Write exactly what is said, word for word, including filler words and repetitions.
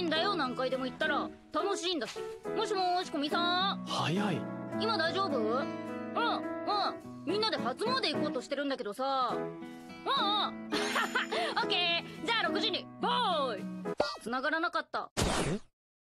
んだよ、何回でも言ったら。楽しいんだし。もしもーし、古見さん。 早い。 今大丈夫？うん、うん。みんなで初詣行こうとしてるんだけどさ。うんうん。オッケー。じゃあろくじに、ボーイ。繋がらなかった。 え